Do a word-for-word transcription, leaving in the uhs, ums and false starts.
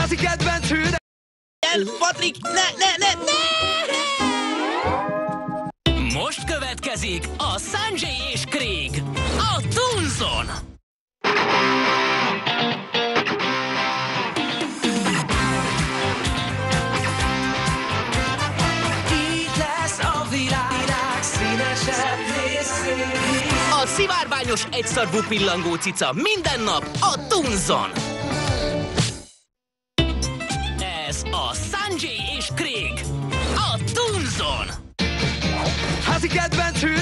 házi kedvencű, de... Patrik, ne, ne, ne, ne! Most következik a Sanjay és Craig, a Toonzon! Így lesz a világ színesebb részén. A szivárványos egyszarvú pillangó cica minden nap a Toonzon! Ez a Sanjay és Craig, a Toonzon! Házi kedvencű,